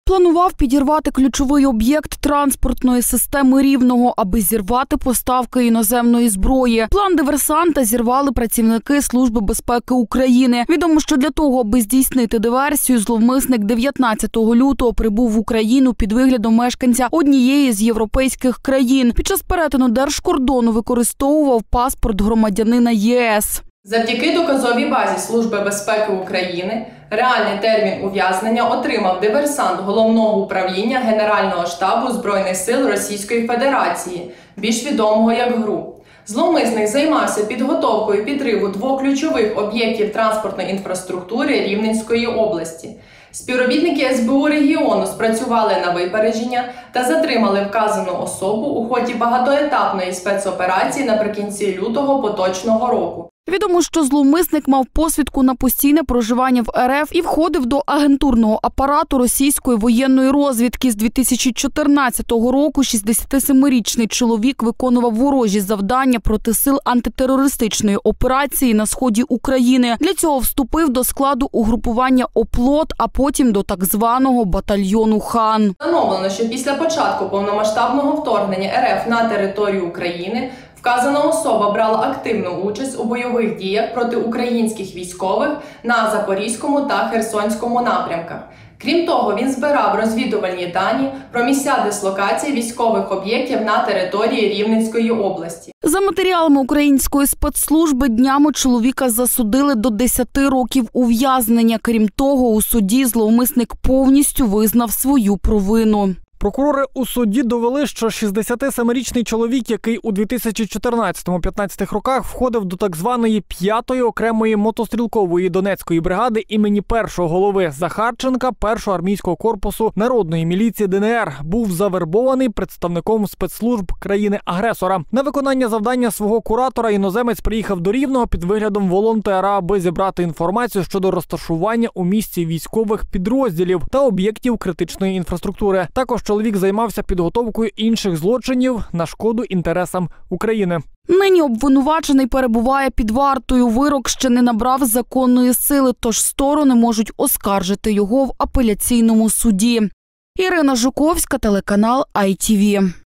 Планував підірвати ключовий об'єкт транспортної системи Рівного, аби зірвати поставки іноземної зброї. План диверсанта зірвали працівники Служби безпеки України. Відомо, що для того, аби здійснити диверсію, зловмисник 19 лютого прибув в Україну під виглядом мешканця однієї з європейських країн. Під час перетину держкордону використовував паспорт громадянина ЄС. Завдяки доказовій базі Служби безпеки України реальний термін ув'язнення отримав диверсант Головного управління Генерального штабу Збройних сил Російської Федерації, більш відомого як ГРУ. Зловмисник займався підготовкою підриву двох ключових об'єктів транспортної інфраструктури Рівненської області. Співробітники СБУ регіону спрацювали на випередження та затримали вказану особу у ході багатоетапної спецоперації наприкінці лютого поточного року. Відомо, що зловмисник мав посвідку на постійне проживання в РФ і входив до агентурного апарату російської воєнної розвідки. З 2014 року 67-річний чоловік виконував ворожі завдання проти сил антитерористичної операції на сході України. Для цього вступив до складу угрупування «Оплот», а потім до так званого батальйону «Хан». Встановлено, що після початку повномасштабного вторгнення РФ на територію України вказана особа брала активну участь у бойових діях проти українських військових на Запорізькому та Херсонському напрямках. Крім того, він збирав розвідувальні дані про місця дислокації військових об'єктів на території Рівненської області. За матеріалами української спецслужби, днями чоловіка засудили до 10 років ув'язнення. Крім того, у суді зловмисник повністю визнав свою провину. Прокурори у суді довели, що 67-річний чоловік, який у 2014-15 роках входив до так званої 5-ї окремої мотострілкової Донецької бригади імені першого голови Захарченка першого армійського корпусу народної міліції ДНР, був завербований представником спецслужб країни-агресора. На виконання завдання свого куратора іноземець приїхав до Рівного під виглядом волонтера, аби зібрати інформацію щодо розташування у місті військових підрозділів та об'єктів критичної інфраструктури. Також чоловік займався підготовкою інших злочинів на шкоду інтересам України. Нині обвинувачений перебуває під вартою. Вирок ще не набрав законної сили, тож сторони можуть оскаржити його в апеляційному суді. Ірина Жуковська, телеканал ITV.